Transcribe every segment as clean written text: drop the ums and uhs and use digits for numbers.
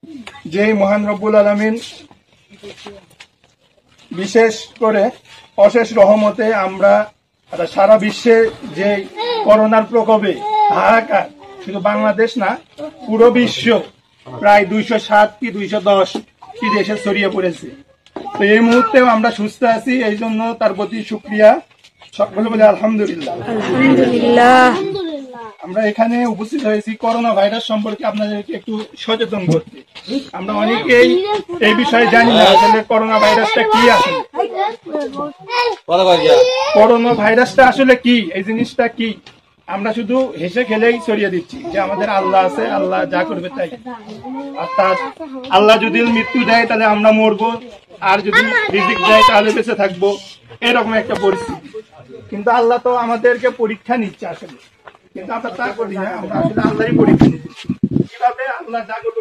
যে মহান রব্বুল আলামিন বিশেষ করে অশেষ রহমতে আমরা সারা বিশ্বে যে করোনার প্রকোপে হাহাকার, শুধু বাংলাদেশ না পুরো বিশ্ব প্রায় 207 কি 210 কি দেশে ছড়িয়ে পড়েছে। তো এই মুহূর্তেও আমরা সুস্থ আছি, এই জন্য তার প্রতি শুকরিয়া। সকলে বলে আলহামদুলিল্লাহ। আমরা এখানে উপস্থিত হয়েছি করোনা ভাইরাস সম্পর্কে আপনাদেরকে একটু সচেতন করতে। আমরা অনেকেই এই বিষয়ে জানি না আসলে করোনা ভাইরাসটা কি আছে, করোনা ভাইরাসটা আসলে কি, এই জিনিসটা কি। আমরা শুধু হেসে খেলেই ছড়িয়ে দিচ্ছি যে আমাদের আল্লাহ আছে, আল্লাহ যা করবে তাই। অর্থাৎ আল্লাহ যদি মৃত্যু দেয় তাহলে আমরা মরবো, আর যদি রিজিক দেয় তাহলে বেঁচে থাকবো, এরকম একটা পরিস্থিতি। কিন্তু আল্লাহ তো আমাদেরকে পরীক্ষা নিচ্ছে আসলে, কিন্তু আমরা তা করি না, আমরা আসলে আল্লাহরই পরীক্ষা নিচ্ছি। কিভাবে আল্লাহ যা করবে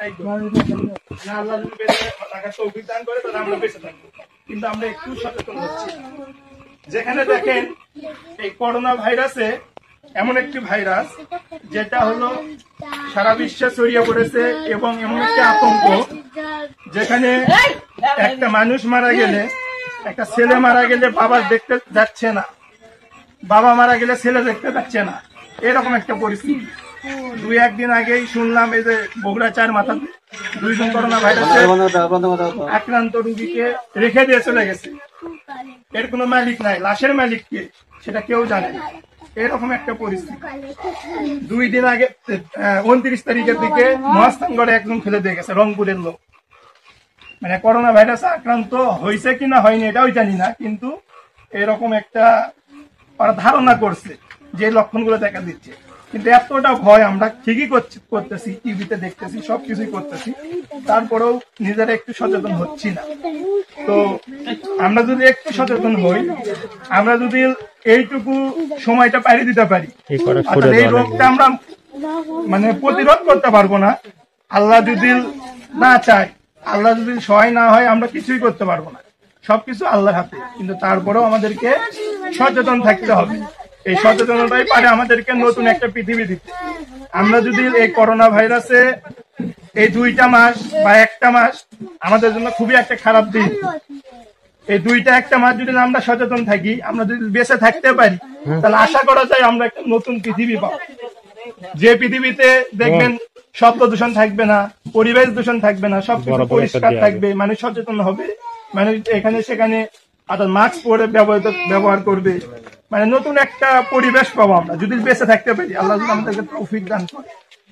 আল্লাহ যদি বেঁচে থাকার তৌফিক দান করে তাহলে আমরা বেঁচে থাকবো, কিন্তু আমরা একটু সচেতন হচ্ছি। যেখানে দেখেন এই করোনা ভাইরাসে এমন একটি ভাইরাস যেটা হলো সারা বিশ্বে ছড়িয়ে পড়েছে, এবং এমন একটি আতঙ্ক যেখানে একটা মানুষ মারা গেলে, একটা ছেলে মারা গেলে বাবা দেখতে যাচ্ছে না, বাবা মারা গেলে ছেলে দেখতে যাচ্ছে না, এরকম একটা পরিস্থিতি। 2-1 দিন আগেই শুনলাম এই যে বগুড়া 4 মাথা 2 জন করোনা ভাইরাসে আক্রান্ত রোগীকে রেখে দিয়ে চলে গেছে। এর কোনো মালিক নাই, লাশের মালিক কে সেটা কেউ জানে না, এরকম একটা পরিস্থিতি। 2 দিন আগে 29 তারিখের দিকে মহাস্থানগড়ে একজন ফেলে দিয়ে গেছে, রংপুরের লোক। মানে করোনা ভাইরাস আক্রান্ত হয়েছে কিনা হয়নি এটাও জানি না, কিন্তু এরকম একটা ধারণা করছে যে লক্ষণগুলো দেখা দিচ্ছে। কিন্তু এতটা ভয় আমরা ঠিকই করতেছি, টিভিতে দেখতেছি, সবকিছুই করতেছি, তারপরেও নিজেরা একটু সচেতন হচ্ছি না। তো আমরা যদি একটু সচেতন হই, আমরা যদি এইটুকু সময়টা পাড়িয়ে দিতে পারি, এই রোগটা আমরা মানে প্রতিরোধ করতে পারবো না। আল্লাহ যদি না চায়, আল্লাহ যদি সহায় না হয়, আমরা কিছুই করতে পারবো না, সবকিছু আল্লাহর হাতে। কিন্তু তারপরেও আমাদেরকে সচেতন থাকতে হবে। এই সচেতনতাই পারে আমাদেরকে নতুন একটা পৃথিবী দিতে। আমরা যদি এই করোনা ভাইরাসে এই 2টা মাস বা 1টা মাস আমাদের জন্য খুবই একটা খারাপ দিন, এই 2-1টা মাস যদি আমরা সচেতন থাকি, আমরা যদি বেঁচে থাকতে পারি, তাহলে আশা করা যায় আমরা একটা নতুন পৃথিবী পাবো, যে পৃথিবীতে দেখবেন শব্দ দূষণ থাকবে না, পরিবেশ দূষণ থাকবে না, সবকিছু পরিষ্কার থাকবে, মানুষ সচেতন হবে, মানুষ এখানে সেখানে মাস্ক পরে ব্যবহার করবে, মানে নতুন একটা পরিবেশ পাবো আমরা যদি বেঁচে থাকতে পারি, আল্লাহ আমাদেরকে তৌফিক দান করে।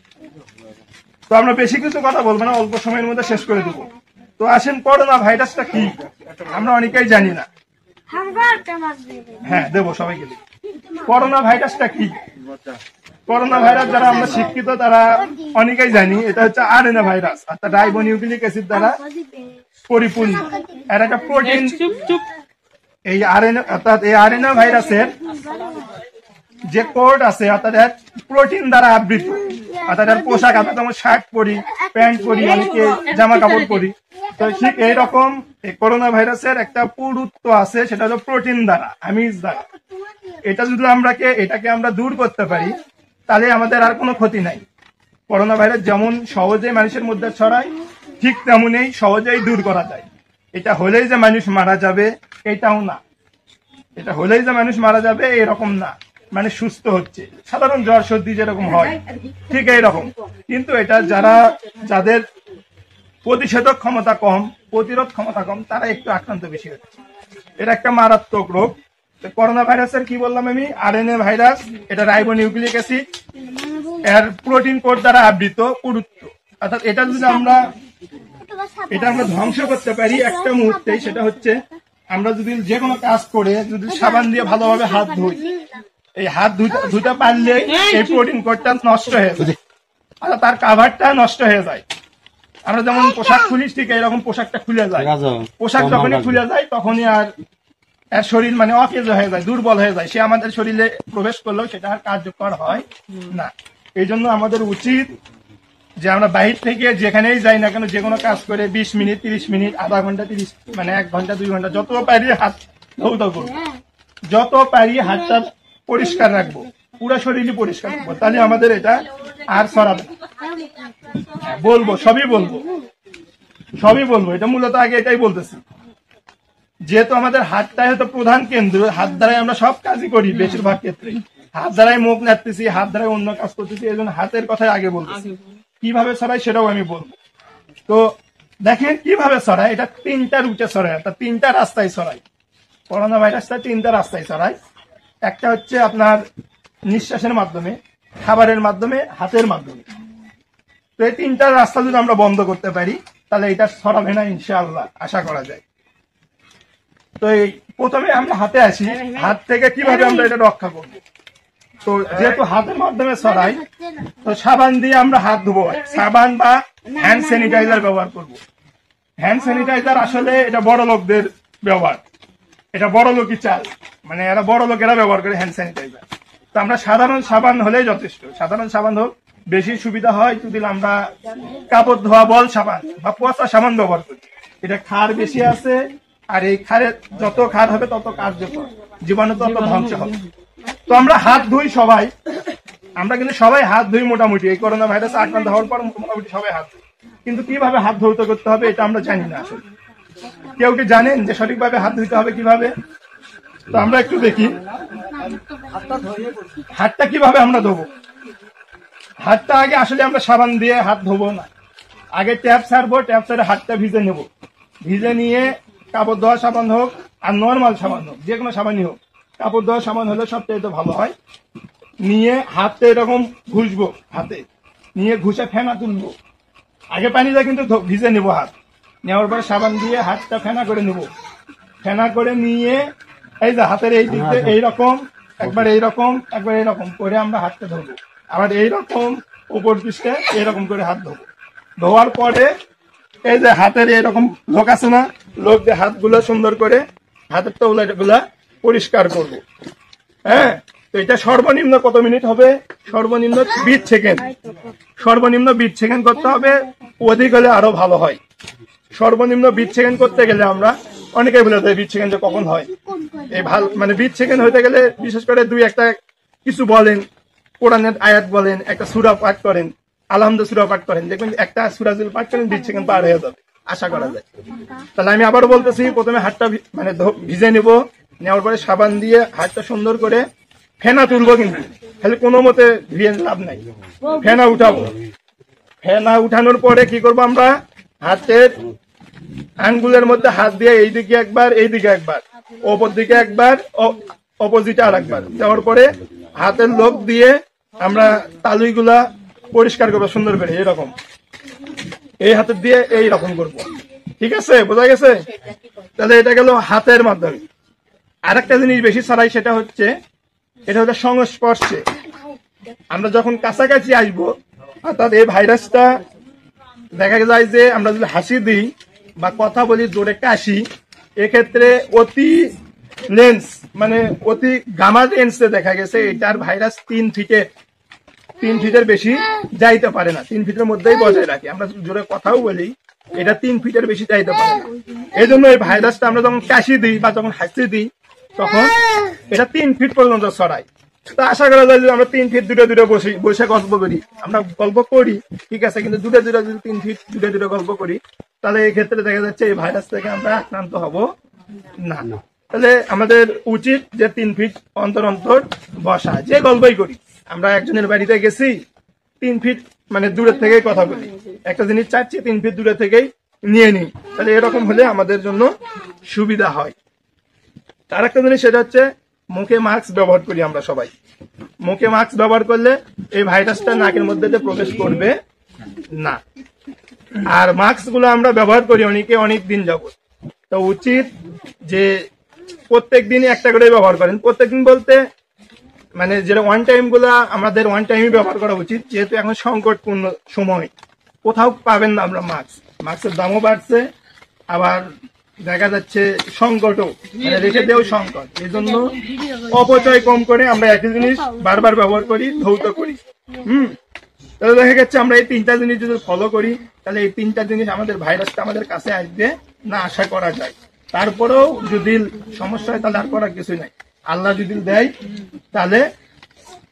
তো আমরা বেশি কিছু কথা বলবো না, অল্প সময়ের মধ্যে শেষ করে দেবো। তো আসেন, করোনা ভাইরাসটা কি আমরা অনেকেই জানি না। হ্যাঁ দেবো, সবাইকে দেবো। করোনা ভাইরাসটা কি? করোনা ভাইরাস যারা আমরা শিক্ষিত তারা অনেকেই জানি, এটা হচ্ছে আরএনএ ভাইরাস, অর্থাৎ রাইবোনিউক্লিক অ্যাসিড দ্বারা পরিপূর্ণ। এর একটা প্রোটিন, এই আরএনএ অর্থাৎ এই আরএনএ ভাইরাসের যে কোড আছে অর্থাৎ প্রোটিন দ্বারা আবৃত, অর্থাৎ এর পোশাক, আমরা যেমন শার্ট পরি, প্যান্ট পরি, অনেকে জামা কাপড় পরি, তো ঠিক এইরকম এই করোনা ভাইরাসের একটা পুরুত্ব আছে, সেটা হলো প্রোটিন দ্বারা, আমিষ দ্বারা। এটা যদি এটাকে আমরা দূর করতে পারি, তাহলে আমাদের আর কোনো ক্ষতি নাই। করোনা ভাইরাস যেমন সহজেই মানুষের মধ্যে ছড়ায়, ঠিক তেমনই সহজেই দূর করা যায়। এটা হলেই যে মানুষ মারা যাবে এটাও না, এটা হলেই যে মানুষ মারা যাবে এরকম না, মানে সুস্থ হচ্ছে, সাধারণ জ্বর সর্দি যেরকম হয় ঠিক এইরকম। কিন্তু এটা যাদের প্রতিষেধক ক্ষমতা কম, প্রতিরোধ ক্ষমতা কম, তারা একটু আক্রান্ত বেশি হচ্ছে। এটা একটা মারাত্মক রোগ। করোনা ভাইরাসের কি বললাম আমি, আরএনএ ভাইরাস, এটা রাইবোনিউক্লিক অ্যাসিড, এর প্রোটিন কোড দ্বারা আবৃত পুরুত্ব, অর্থাৎ এটা যদি আমরা ধ্বংস করতে পারি একটা মুহূর্তেই, সেটা হচ্ছে আমরা যদি যে কোনো কাজ করে যদি সাবান দিয়ে ভালোভাবে হাত ধুই, এই হাত ধুতে পারলে এই প্রোটিন কোডটা নষ্ট হয়ে যায়, অর্থাৎ তার কাভারটা নষ্ট হয়ে যায়। আমরা যেমন পোশাক খুলি, ঠিক এরকম পোশাকটা খুলে যায়, পোশাক যখনই খুলে যায় তখনই আর এর শরীর মানে অকেজ হয়ে যায়, দুর্বল হয়ে যায়, সে আমাদের শরীরে প্রবেশ করলেও সেটা আর কার্যকর হয় না। এই জন্য আমাদের উচিত যে আমরা বাহির থেকে যেখানেই যাই না কেন, যে কোনো কাজ করে 20 মিনিট 30 মিনিট, আধা ঘন্টা 30 মানে 1 ঘন্টা 2 ঘন্টা যত পারি হাত ধৌত করবো, যত পারি হাতটা পরিষ্কার রাখবো, পুরো শরীরই পরিষ্কার করবো, তাহলে আমাদের এটা আর ছড়াবে না। বলবো, সবই বলবো, এটা মূলত আগে এটাই বলতেছি। যেহেতু আমাদের হাতটাই হয়তো প্রধান কেন্দ্র, হাত দ্বারাই আমরা সব কাজই করি, বেশিরভাগ ক্ষেত্রে হাত দ্বারাই মুখ নাড়তেছি, হাত দ্বারাই অন্য কাজ করতেছি, এই জন্য হাতের কথাই আগে বলতেছি। কিভাবে ছড়াই সেটাও আমি বলবো। তো দেখেন কিভাবে ছড়ায়, এটা 3টা রুটে ছড়ায়, অর্থাৎ 3টা রাস্তায় ছড়ায়। করোনা ভাইরাসটা 3টা রাস্তায় ছড়ায়। একটা হচ্ছে আপনার নিঃশ্বাসের মাধ্যমে, খাবারের মাধ্যমে, হাতের মাধ্যমে। তো এই 3টা রাস্তা যদি আমরা বন্ধ করতে পারি তাহলে এটা ছড়াবে না ইনশাআল্লাহ, আশা করা যায়। তো এই প্রথমে আমরা হাতে আসি, হাত থেকে কিভাবে আমরা এটা রক্ষা করবো। তো যেহেতু হাতের মাধ্যমে ছড়াই, তো সাবান দিয়ে আমরা হাত ধুবো, সাবান বা হ্যান্ড স্যানিটাইজার ব্যবহার করব। হ্যান্ড স্যানিটাইজার আসলে এটা বড় লোকদের ব্যবহার, এটা বড় লোকই চাল, মানে এরা বড় লোকেরা ব্যবহার করে হ্যান্ড স্যানিটাইজার। তো আমরা সাধারণ সাবান হলেই যথেষ্ট, সাধারণ সাবান হোক, বেশি সুবিধা হয় যদি আমরা কাপড় ধোয়া বল সাবান বা পচা সাবান ব্যবহার করি। এটা ক্ষার বেশি আছে, আর এই ক্ষারে যত ক্ষার হবে তত কার্যত, জীবাণু তত ধ্বংস হবে। তো আমরা হাত ধুই সবাই, আমরা কিন্তু সবাই হাত ধুই মোটামুটি, এই করোনা ভাইরাস আক্রান্ত হওয়ার পর মোটামুটি সবাই হাত ধুই, কিন্তু কিভাবে হাত ধৌত করতে হবে এটা আমরা জানি না আসলে। কেউ কি জানেন যে সঠিকভাবে হাত ধুইতে হবে কিভাবে? তো আমরা একটু দেখি হাতটা কিভাবে আমরা ধোবো। হাতটা আগে আসলে আমরা সাবান দিয়ে হাত ধোবো না, আগে ট্যাপ ছাড়বো, ট্যাপ ছাড়ে হাতটা ভিজে নেব, ভিজে নিয়ে কাপড় ধোয়া সাবান হোক আর নর্মাল সাবান হোক, যে কোনো সাবানই হোক, কাপড় ধোয়া সাবান হলে সবটাই তো ভালো হয়। নিয়ে হাতটা এরকম ঘুষবো, হাতে নিয়ে ঘুষে ফেনা তুলবো, আগে পানিটা কিন্তু ভিজে নেবো, হাত নেওয়ার পরে সাবান দিয়ে হাতটা ফেনা করে নেব, ফেনা করে নিয়ে এই যে হাতের এই দিকে এইরকম একবার এইরকম একবার এইরকম করে আমরা হাতটা ধরবো, আবার এইরকম উপর পিছতে এইরকম করে হাত ধোবো। ধোয়ার পরে এই যে হাতের এরকম লোক আছে না, লোক দিয়ে হাতগুলো সুন্দর করে হাতের তৌলাগুলা পরিষ্কার করবো। হ্যাঁ, তো এটা সর্বনিম্ন কত মিনিট হবে? সর্বনিম্ন 20 সেকেন্ড, সর্বনিম্ন 20 সেকেন্ড করতে হবে, অধিক হলে আরো ভালো হয়। সর্বনিম্ন 20 সেকেন্ড করতে গেলে আমরা অনেকেই বলে দেয় 20 সেকেন্ডে কখন হয়, এই ভালো মানে 20 সেকেন্ড হইতে গেলে বিশেষ করে দুই একটা কিছু বলেন, কোরআনের আয়াত বলেন, একটা সূরা পাঠ করেন, আলহামদুলিল্লাহ সূরা পাঠ করেন, দেখবেন একটা সূরা যদি পাঠ করেন 20 সেকেন্ড পার হয়ে যাবে, আশা করা যায়। তাহলে আমি আবারও বলতেছি, প্রথমে হাতটা মানে ভিজে নেব, নেওয়ার পরে সাবান দিয়ে হাতটা সুন্দর করে ফেনা তুলবো, কিন্তু খালি কোনো মতে ধুয়ে লাভ নাই, ফেনা উঠাবো। ফেনা উঠানোর পরে কি করবো, আমরা হাতের আঙ্গুলের মধ্যে হাত দিয়ে এইদিকে একবার, এইদিকে একবার, অপর দিকে একবার, অপোজিটে আর একবার দেওয়ার পরে হাতের লোক দিয়ে আমরা তালুইগুলা পরিষ্কার করবো সুন্দর করে, এইরকম এই হাতের দিয়ে এইরকম করবো। ঠিক আছে, বোঝা গেছে? তাহলে এটা গেল হাতের মাধ্যমে। আর একটা জিনিস বেশি ছাড়াই, সেটা হচ্ছে এটা হচ্ছে সংস্পর্শে। আমরা যখন কাছাকাছি আসবো, অর্থাৎ এই ভাইরাসটা দেখা যায় যে আমরা যদি হাসি দিই বা কথা বলি, জোরে কাশি, এক্ষেত্রে অতি লেন্স মানে অতি গামা লেন্সে দেখা গেছে এটার ভাইরাস 3 ফিটের বেশি যাইতে পারে না, 3 ফিটের মধ্যেই বজায় রাখে। আমরা জোরে কথাও বলি, এটা 3 ফিটের বেশি যাইতে পারে না। এই জন্য এই ভাইরাসটা আমরা যখন কাশি দিই বা যখন হাসি দিই, তখন এটা 3 ফিট পর্যন্ত ছড়ায়। তো আশা করা যায় যে আমরা 3 ফিট দূরে দূরে বসে গল্প করি, আমরা গল্প করি ঠিক আছে, কিন্তু দূরে দূরে যদি 3 ফিট দূরে দূরে গল্প করি, তাহলে এই ক্ষেত্রে দেখা যাচ্ছে এই ভাইরাস থেকে আমরা আক্রান্ত হব না। তাহলে আমাদের উচিত যে 3 ফিট অন্তর অন্তর বসা, যে গল্পই করি। আমরা একজনের বাড়িতে গেছি, 3 ফিট মানে দূরের থেকেই কথা বলি, একটা জিনিস চাচ্ছি 3 ফিট দূরে থেকেই নিয়ে নিই, তাহলে এরকম হলে আমাদের জন্য সুবিধা হয়। আর একটা জিনিস, সেটা হচ্ছে মুখে মাস্ক ব্যবহার করি আমরা সবাই। মুখে মাস্ক ব্যবহার করলে এই ভাইরাসটা নাকের মধ্যে প্রবেশ করবে না। আর মাস্ক গুলো আমরা ব্যবহার করি অনেকে অনেক দিন যাবত, তো উচিত যে প্রত্যেক দিনই একটা করে ব্যবহার করেন। প্রত্যেকদিন বলতে মানে যেটা ওয়ান টাইম গুলা আমাদের ওয়ান টাইমই ব্যবহার করা উচিত, যেহেতু এখন সংকটপূর্ণ সময়, কোথাও পাবেন না আমরা মাস্ক, মাস্কের দামও বাড়ছে, আবার দেখা যাচ্ছে সংকটও মানে রেখে দেও সংকট। এই জন্য অপচয় কম করে আমরা একই জিনিস বারবার ব্যবহার করি, ধৌত করি। তাহলে দেখা যাচ্ছে আমরা এই 3টা জিনিস যদি ফলো করি, তাহলে এই 3টা জিনিস আমাদের ভাইরাসটা আমাদের কাছে আসবে না আশা করা যায়। তারপরেও যদি সমস্যা হয় তাহলে আর করার কিছুই নাই, আল্লাহ যদি দেয় তাহলে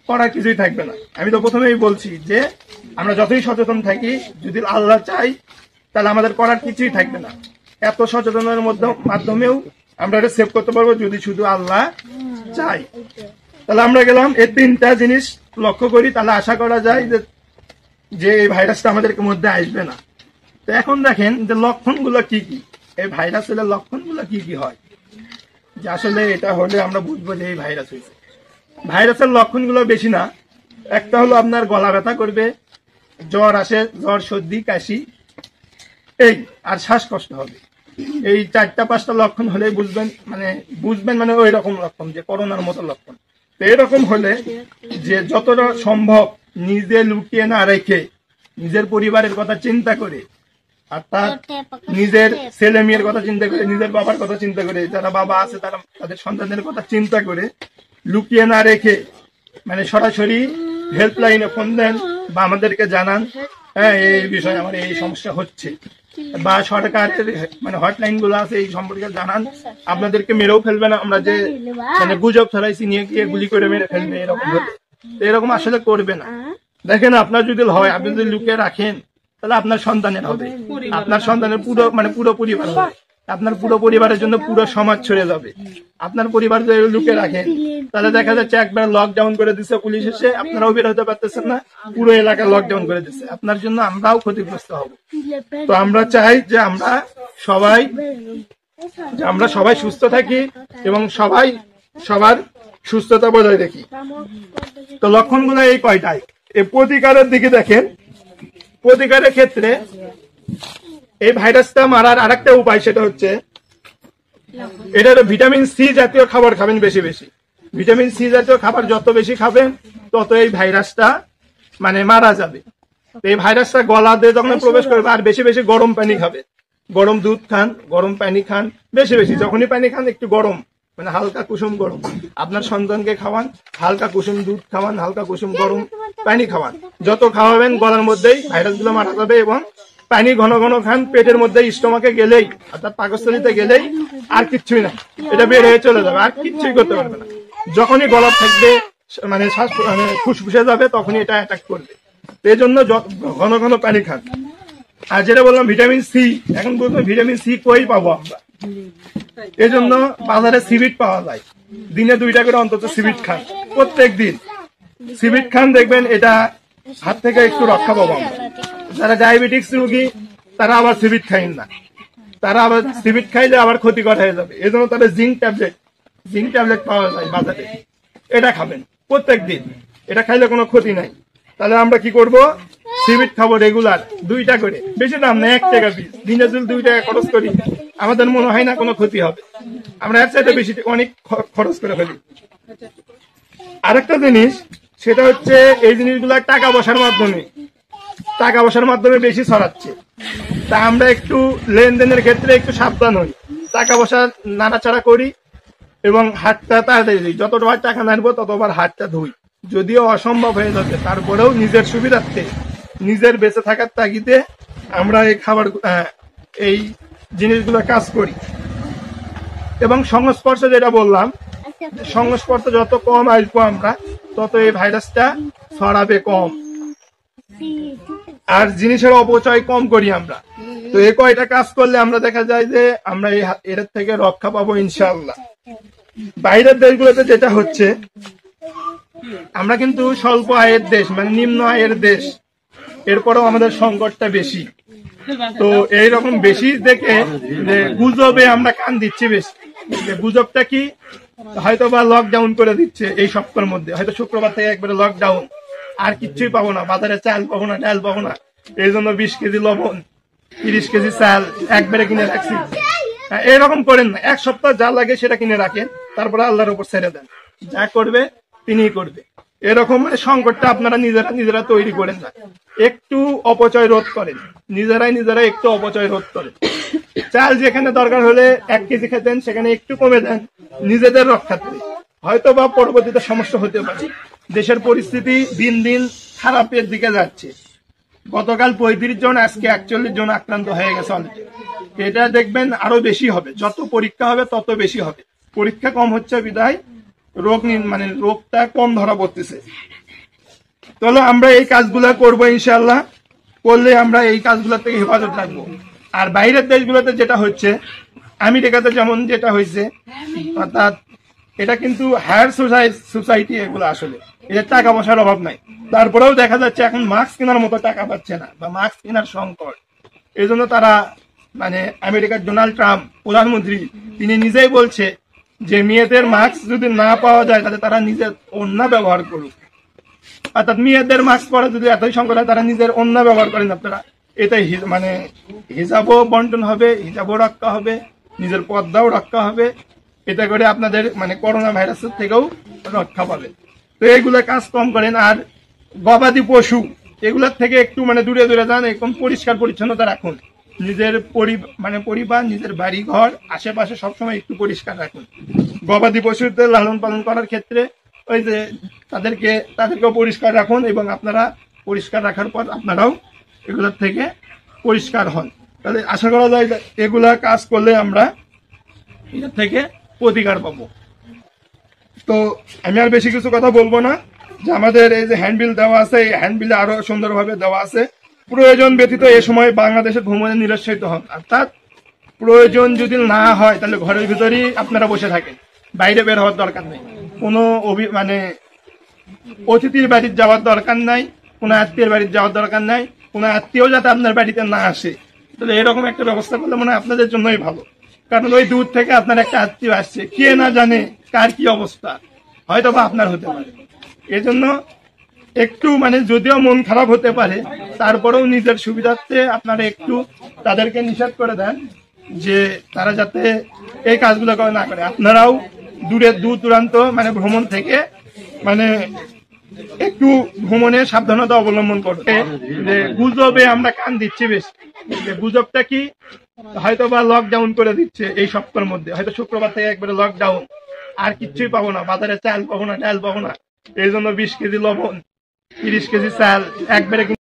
করার কিছুই থাকবে না। আমি তো প্রথমেই বলছি যে আমরা যতই সচেতন থাকি, যদি আল্লাহ চাই তাহলে আমাদের করার কিছুই থাকবে না। এত সচেতনের মাধ্যমেও আমরা এটা সেভ করতে পারবো যদি শুধু আল্লাহ চাই। তাহলে আমরা গেলাম এই 3টা জিনিস লক্ষ্য করি, তাহলে আশা করা যায় যে এই ভাইরাসটা আমাদের মধ্যে আসবে না। তো এখন দেখেন যে লক্ষণগুলো কি কি, এই ভাইরাস হলে লক্ষণগুলো কি কি হয়, যে আসলে এটা হলে আমরা বুঝবো যে এই ভাইরাস হয়েছে। ভাইরাসের লক্ষণগুলো বেশি না, একটা হলো আপনার গলা ব্যথা করবে, জ্বর আসে, জ্বর, সর্দি, কাশি, এই আর শ্বাসকষ্ট হবে। এই 4টা-5টা লক্ষণ হলে বুঝবেন মানে ওই রকম লক্ষণ যে করোনার মতো লক্ষণ। তো এরকম হলে যে যতটা সম্ভব নিজে লুকিয়ে না রেখে নিজের পরিবারের কথা চিন্তা করে, অর্থাৎ নিজের ছেলে মেয়ের কথা চিন্তা করে, নিজের বাবার কথা চিন্তা করে, যারা বাবা আছে তারা তাদের সন্তানদের কথা চিন্তা করে লুকিয়ে না রেখে মানে সরাসরি হেল্পলাইনে ফোন দেন বা আমাদেরকে জানান, হ্যাঁ এই বিষয়ে আমার এই সমস্যা হচ্ছে, বা সরকারের মানে হটলাইন গুলো আছে এই সম্পর্কে জানান। আপনাদেরকে মেরেও ফেলবে না, আমরা যে মানে গুজব ছড়াইছি নিয়ে গিয়ে গুলি করে মেরে ফেলবে এরকম হতে, এরকম আসলে করবে না। দেখেন আপনার যদি হয়, আপনি যদি লুকিয়ে রাখেন তাহলে আপনার সন্তানের হবে, আপনার সন্তানের পুরো পরিবার হবে, আপনার পুরো পরিবারের জন্য পুরো সমাজ ছড়ে যাবে। আপনার পরিবার যদি লুকিয়ে রাখেন তাহলে দেখা যাচ্ছে একবার লকডাউন করে দিচ্ছে পুলিশ এসে, আপনারাও বের হতে পারতেছেন না, পুরো এলাকা লকডাউন করে দিচ্ছে, আপনার জন্য আমরাও ক্ষতিগ্রস্ত হব। তো আমরা চাই যে আমরা সবাই সুস্থ থাকি এবং সবার সুস্থতা বজায় রাখি। তো লক্ষণগুলো এই কয়টাই। এই প্রতিকারের দিকে দেখেন, প্রতিকারের ক্ষেত্রে এই ভাইরাসটা মারার আরেকটা উপায়, সেটা হচ্ছে এটা হলো ভিটামিন সি জাতীয় খাবার খাবেন বেশি বেশি। ভিটামিন সি জাতীয় খাবার যত বেশি খাবেন তত এই ভাইরাসটা মানে মারা যাবে। এই ভাইরাসটা গলা দিয়ে যখন প্রবেশ করবে, আর বেশি বেশি গরম পানি খাবে, গরম দুধ খান, গরম পানি খান, বেশি বেশি যখনই পানি খান একটু গরম মানে হালকা কুসুম গরম, আপনার সন্তানকে খাওয়ান, হালকা কুসুম দুধ খাওয়ান, হালকা কুসুম গরম পানি খাওয়ান। যত খাওয়াবেন গলার মধ্যেই ভাইরাস গুলো মারা যাবে। এবং পানি ঘন ঘন খান, পেটের মধ্যে স্টোমাকে গেলেই অর্থাৎ পাকস্থলীতে গেলেই আর কিচ্ছুই না, এটা বের হয়ে চলে যাবে, আর কিচ্ছুই করতে পারবে না। যখনই গলা থাকবে মানে শ্বাস ফুসফুসে যাবে তখনই এটা অ্যাটাক করবে। এই জন্য ঘন ঘন পানি খান। আর যেটা বললাম ভিটামিন সি, এখন বলবো ভিটামিন সি কই পাবো আমরা, এই জন্য বাজারে সিবিট পাওয়া যায়, দিনে 2টা করে অন্তত সিবিট খান, প্রত্যেক দিন সিবিট খান, দেখবেন এটা হাত থেকে একটু রক্ষা পাবো আমরা। যারা ডায়াবেটিক্স রোগী তারা আবার সিবিট খাইন না, তারা আবার সিবিট খাইলে আবার ক্ষতিকর হয়ে যাবে, এই জন্য তাদের জিঙ্ক ট্যাবলেট পাওয়া যায় বাজারে, এটা খাবেন প্রত্যেক দিন, এটা খাইলে কোনো ক্ষতি নাই। তাহলে আমরা কি করব, সিবিট খাবো রেগুলার 2টা করে, বেশি দাম না 1 টাকা পিস, দিনে যদি 2 টাকা খরচ করি আমাদের মনে হয় না কোনো ক্ষতি হবে, আমরা এর চাইতে বেশি অনেক খরচ করে ফেলি। আরেকটা জিনিস সেটা হচ্ছে এই জিনিসগুলো টাকা পয়সার মাধ্যমে বেশি ছড়াচ্ছে, তা আমরা একটু লেনদেনের ক্ষেত্রে একটু সাবধান হই, টাকা পয়সা নাড়াচাড়া করি এবং হাতটা তাড়াতাড়ি দিই, যতবার টাকা নাড়বো ততবার হাতটা ধুই, যদিও অসম্ভব হয়ে যাবে তারপরেও নিজের সুবিধার্থে, নিজের বেঁচে থাকার তাগিদে আমরা এই জিনিসগুলো কাজ করি। এবং সংস্পর্শ, যেটা বললাম, সংস্পর্শ যত কম আসবো আমরা তত এই ভাইরাসটা ছড়াবে কম, আর জিনিসের অপচয় কম করি আমরা। তো এই কয়টা কাজ করলে আমরা দেখা যায় যে আমরা এর থেকে রক্ষা পাবো ইনশাআল্লাহ। বাইরের দেশগুলোতে যেটা হচ্ছে, আমরা কিন্তু স্বল্প আয়ের দেশ, মানে নিম্ন আয়ের দেশ, এরপরেও আমাদের সংকটটা বেশি। তো এইরকম বেশি দেখে যে গুজবে আমরা কান দিচ্ছি বেশি। গুজবটা কি, হয়তো বা লকডাউন করে দিচ্ছে এই সপ্তাহের মধ্যে, হয়তো শুক্রবার থেকে একবারে লকডাউন, আর কিচ্ছুই পাবো না, বাজারে চাল পাবো না, ডাল পাবো না, এই জন্য 20 কেজি লবণ, 30 কেজি চাল একবারে কিনে রাখছি। এরকম করেন না, 1 সপ্তাহ যা লাগে সেটা কিনে রাখেন, তারপরে আল্লাহর উপর ছেড়ে দেন, যা করবে তিনিই করবে। এরকম মানে সংকটটা আপনারা নিজেরা তৈরি করেন না, একটু অপচয় রোধ করেন, নিজেরাই একটু অপচয় রোধ করেন। চাল যেখানে দরকার হলে 1 কেজি খেতেন, সেখানে একটু কমে দেন নিজেদের রক্ষার্থে, হয়তো বা পরবর্তীতে সমস্যা হতে পারে। দেশের পরিস্থিতি দিন দিন খারাপের দিকে যাচ্ছে, গতকাল 35 জন, আজকে 41 জন আক্রান্ত হয়ে গেছে অলরেডি। এটা দেখবেন আরো বেশি হবে, যত পরীক্ষা হবে তত বেশি হবে, পরীক্ষা কম হচ্ছে বিধায় মানে রোগটা কম ধরা পড়তেছে। তাহলে আমরা এই কাজগুলা করবো ইনশাআল্লাহ, করলে আমরা এই কাজগুলা থেকে হেফাজত রাখবো। আর বাইরের দেশগুলোতে যেটা হচ্ছে, আমেরিকাতে যেমন যেটা হয়েছে, অর্থাৎ এটা কিন্তু হায়ার সোসাইটি, এগুলো আসলে এদের টাকা পয়সার অভাব নাই, তারপরেও দেখা যাচ্ছে এখন মাস্ক কেনার মতো টাকা পাচ্ছে না বা মাস্ক কেনার সংকট। এই জন্য তারা মানে আমেরিকার ডোনাল্ড ট্রাম্প প্রধানমন্ত্রী, তিনি নিজেই বলছে যে মেয়েদের মাস্ক যদি না পাওয়া যায় তাহলে তারা নিজের ওড়না ব্যবহার করুক। অর্থাৎ মেয়েদের মাস্ক পরা যদি এতই সংকট হয়, তারা নিজের ওড়না ব্যবহার করেন আপনারা, এটাই মানে হিজাবও বন্টন হবে, হিজাবও রক্ষা হবে, নিজের পর্দাও রক্ষা হবে, এটা করে আপনাদের মানে করোনা ভাইরাসের থেকেও রক্ষা পাবে। তো এইগুলো কাজ কম করেন। আর গবাদি পশু এগুলোর থেকে একটু মানে দূরে দূরে যান, একদম পরিষ্কার পরিচ্ছন্নতা রাখুন, নিজের পরিবার, নিজের বাড়ি ঘর আশেপাশে সবসময় একটু পরিষ্কার রাখুন। গবাদি পশুদের লালন পালন করার ক্ষেত্রে ওই যে তাদেরকেও পরিষ্কার রাখুন, এবং আপনারা পরিষ্কার রাখার পর আপনারাও এগুলোর থেকে পরিষ্কার হন। তাহলে আশা করা যায় এগুলা কাজ করলে আমরা এটার থেকে প্রতিকার পাবো। তো আমি আর বেশি কিছু কথা বলবো না, যে আমাদের এই যে হ্যান্ডবিল দেওয়া আছে, এই হ্যান্ডবিলে আরো সুন্দরভাবে দেওয়া আছে, প্রয়োজন ব্যতীত এ সময় বাংলাদেশে ভ্রমণে নিরুৎসাহিত হন। অর্থাৎ প্রয়োজন যদি না হয় তাহলে ঘরের ভিতরেই আপনারা বসে থাকেন, বাইরে বের হওয়ার দরকার নেই, কোনো মানে অতিথির বাড়ির যাওয়ার দরকার নাই, কোনো আত্মীয়ের বাড়ির যাওয়ার দরকার নাই, কোনো আত্মীয় যাতে আপনার বাড়িতে না আসে। তাহলে এরকম একটা ব্যবস্থা করলে মনে হয় আপনাদের জন্যই ভালো। কারণ ওই দূর থেকে আপনার একটা আত্মীয় আসছে, কে না জানে কার কি অবস্থা, হয়তো বা আপনার হতে পারে। এজন্য একটু মানে যদিও মন খারাপ হতে পারে, তারপরেও নিজের সুবিধার্থে আপনারা একটু তাদেরকে নিষেধ করে দেন যে তারা যাতে এই কাজগুলো না করে। আপনারাও দূর দূরান্ত মানে ভ্রমণ থেকে মানে একটু ভ্রমণে সাবধানতা অবলম্বন করতে। যে গুজবে আমরা কান দিচ্ছি বেশি, যে গুজবটা কি, হয়তো বা লকডাউন করে দিচ্ছে এই সপ্তাহের মধ্যে, হয়তো শুক্রবার থেকে একবারে লকডাউন, আর কিচ্ছুই পাবো না, বাজারে চাল পাবো না, ডাল পাবো না, এই জন্য 20 কেজি লবণ, 30 কেজি চাল একবারে